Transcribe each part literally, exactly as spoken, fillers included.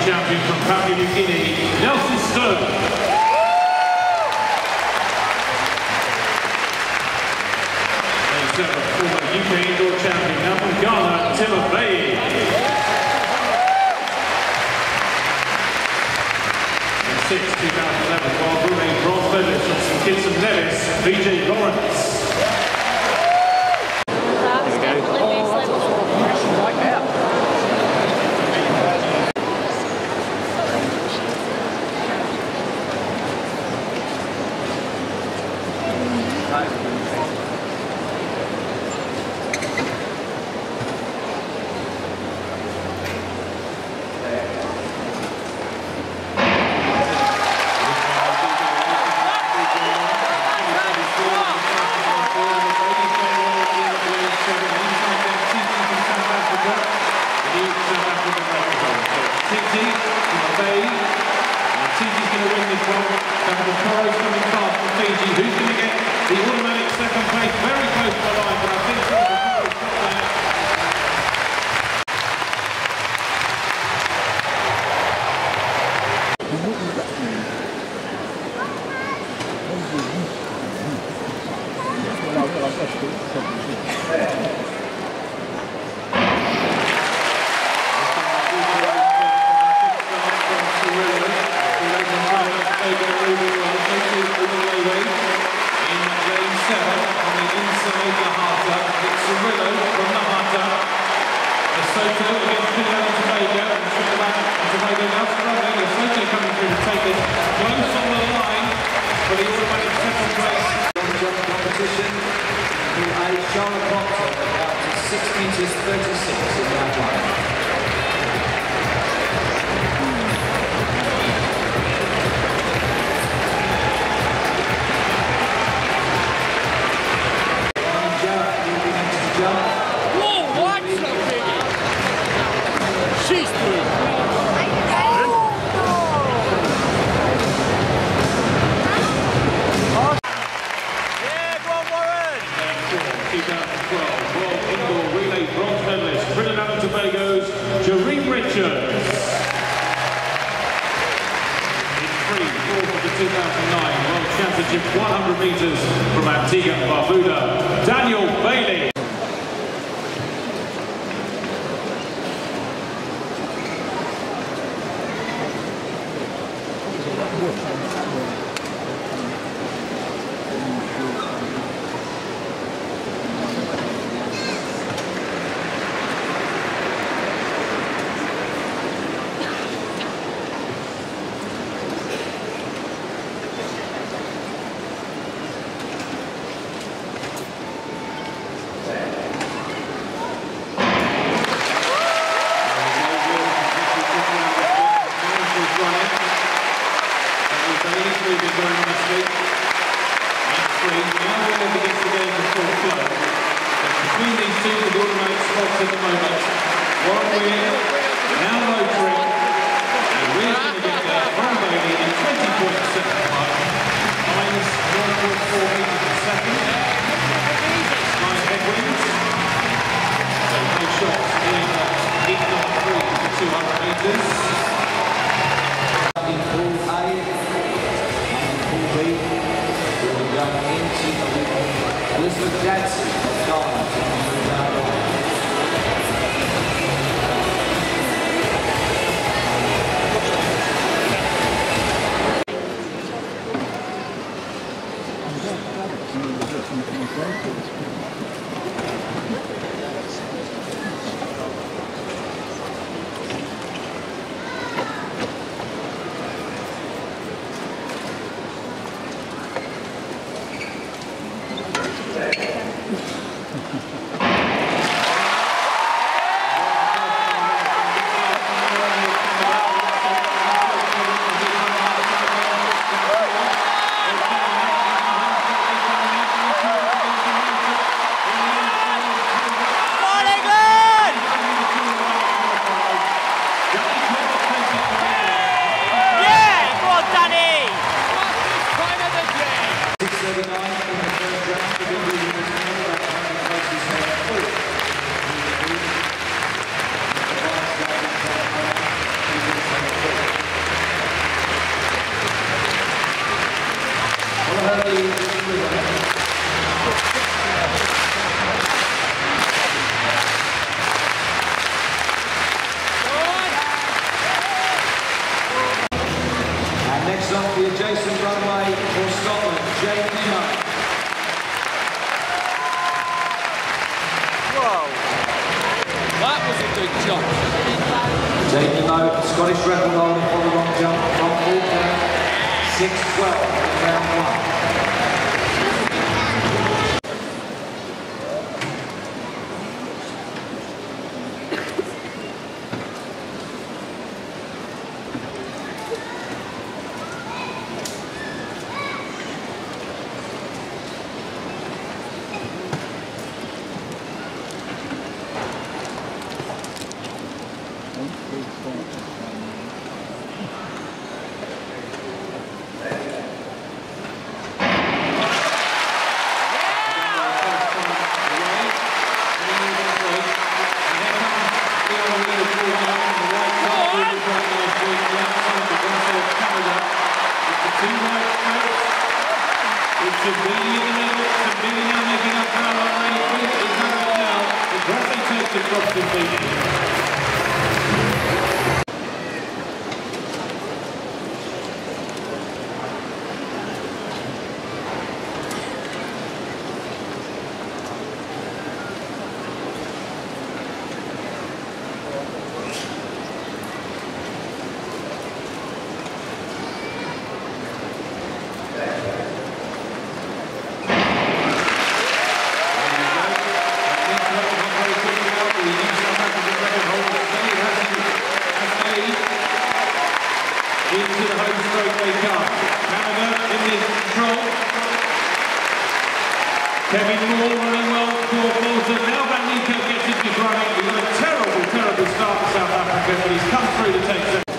champion from Papua New Guinea, Lynsey Sharp. And seven, former U K indoor champion, now from Ghana, Timothy. And six, two thousand eleven, while Brunei bronze medalist from Saint Kitts and Nevis, V J Lawrence. two thousand nine World Championship one hundred metres from Antigua and Barbuda, Daniel Bailey. Between these two, the automatic spots at the moment. Warren Wier now motoring, and Weir's going to get there from Bailey in twenty point seven five, minus one point four metres per second. Nice headwinds. So no shots in heat number three for two hundred metres. In pool A and pool B, we're going into Elizabeth Jackson of Ghana. Thank you. That was a big jump. Taking note, Scottish record holder for the long jump from Hampden, six twelve in round one. Kevin Moore running well for Bolton. Now Van Nico gets into his running. He's got a terrible, terrible start for South Africa, but he's come through to take second.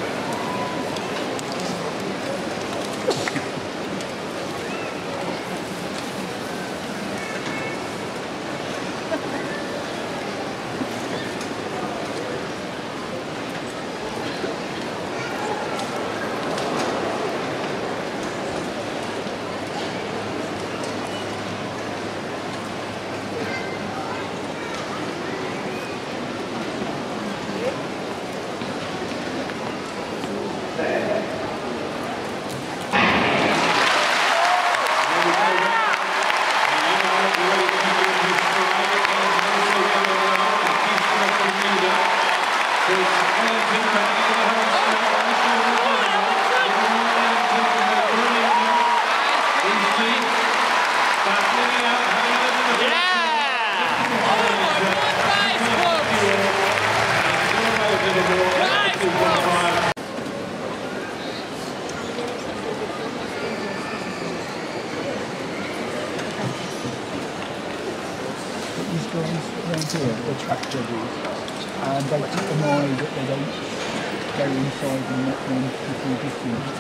Here, the track judges, and they keep an eye that they don't go inside and let them before distance.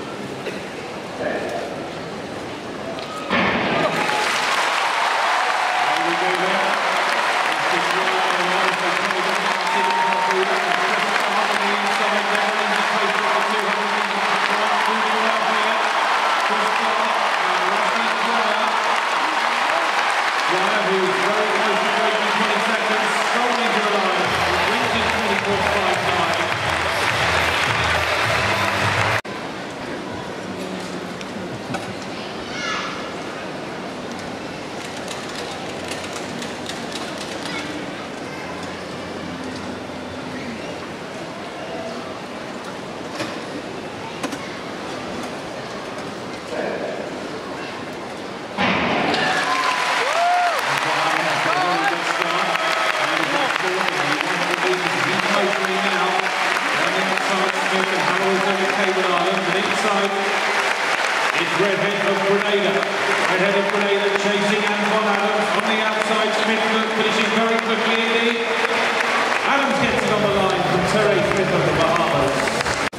Redhead of Grenada. Redhead of Grenada chasing Anton Adams on the outside. Smith finishing very quickly indeed. Adams gets it on the line from Terry Smith of the Bahamas.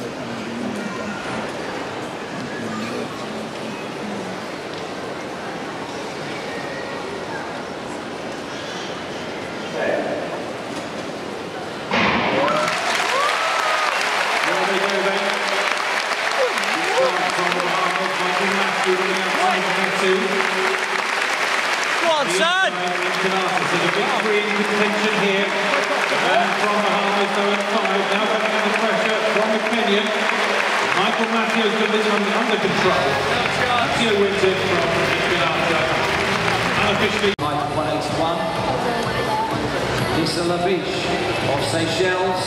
Go on, son! There's a big three in contention here. The man from Bahamas going five. Now going under pressure from the Kenyan. Michael Matthews got this one under control. Matthew wins it from Infinata. Unofficially. one eighty-one. Lisa Labiche of Seychelles.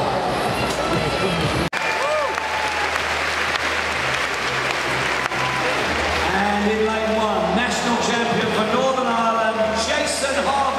And in lane one, national champion for Northern Ireland, Jason Harvey.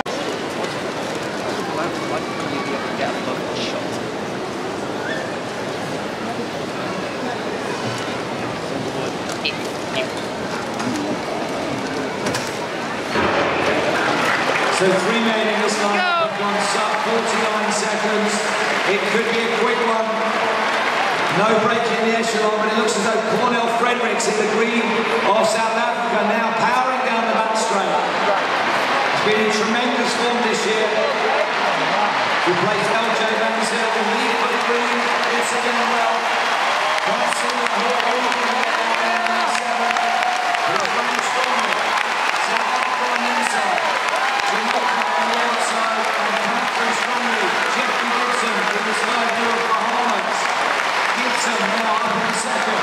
So three men in this line have gone sub forty-nine seconds. It could be a quick one. No break in the echelon, but it looks as though Cornell Fredericks in the green of South Africa now powering down the back straight. He's been in tremendous form this year. He plays L J Van Zyl in lead for the green. It's again well. Can't see the whole all the way down there in the seven. He's running strongly. South Africa on the inside. Jamaica on the outside and Catherine strongly. Jeffrey Gibson in the side view of Bahamas. Gibson now up in second.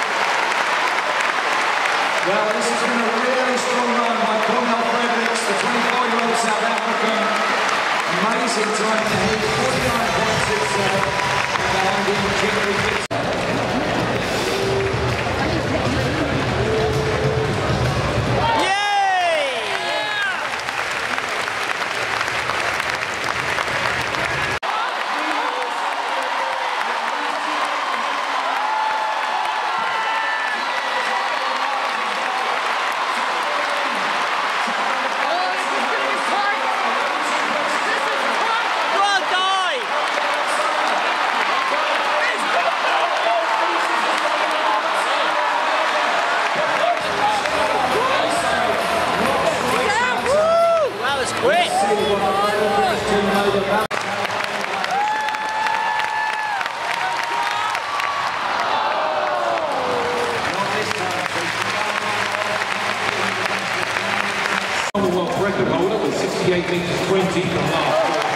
Well, this has been a really strong run by Cornell Fredericks, the twenty-four-year-old South African. Amazing time to hit forty-nine point six seven and behind him Jeffrey Gibson. Commonwealth record holder with sixty-eight metres twenty from last year.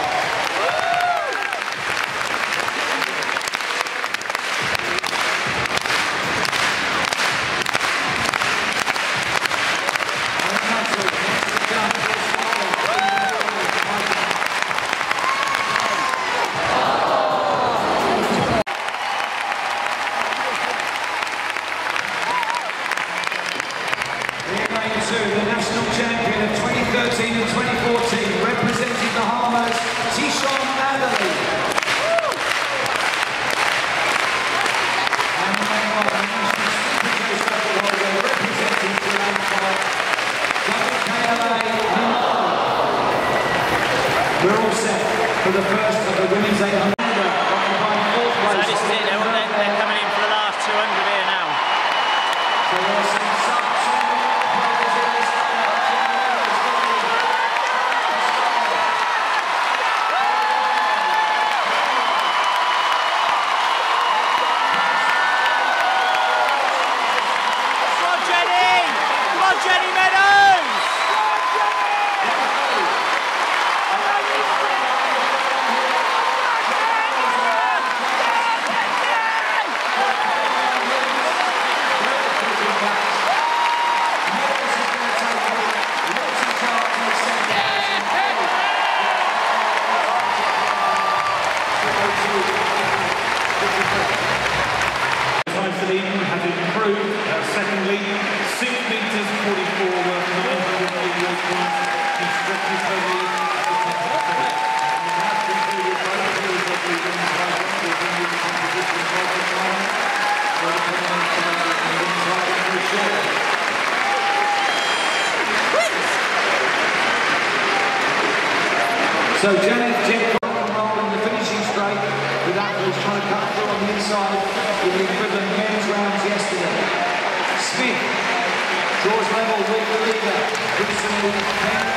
The national champion of twenty thirteen and twenty fourteen, representing the Bahamas, Tishon Adderley. And the national steeplechase record holder, representing Sri Lanka, W K L A Nimmo. We're all set for the first of the women's eight hundred. Occupying fourth place. So this is it, they're, they're, they're coming in for the last two hundred here now. So there's some sub has improved. Uh, secondly, six metres forty-four worth nine hundred eighty-eight points. He stretches her lead at the top of the field. And we have concluded both fields of the women's high jump with the new competition for the final. For the women's high jump and women's high jump for sure. So Janet Jett rock and roll in the finishing straight with athletes trying to cut through on the inside with the equivalent men's rounds yesterday. Smith draws level with the leader. Gibson